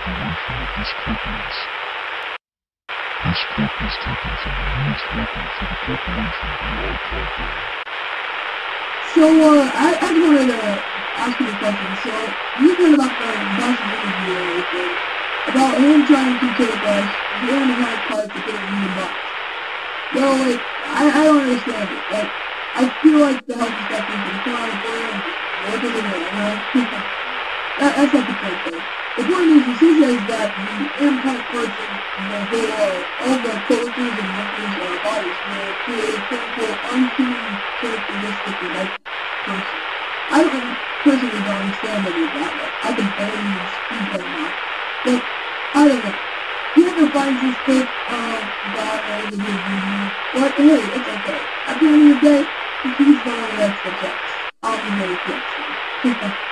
duration of this clip is. This clip is taken from the newest worker for the corporation AI Countdown. So, I just wanted to ask you a question. So, you've heard about the Dawson's interview and everything, about him trying to take us, the animatic parts to put it in the box. Well, like, I don't understand it. Like, I feel like the health inspector is come out of the and what does it mean, you know? That's not the point, though. The point is, he says that the animatic parts in the whole, all the characters and workers in our bodies will create a quote-unquote unhuman characteristic of that person. I don't personally don't understand any of that. Like, I can barely even speak right now. But, I don't know. Whoever finds this clip, God knows it is me. But hey, it's okay. At the end of the day, he's the one that gets the checks. I'll be very flexible.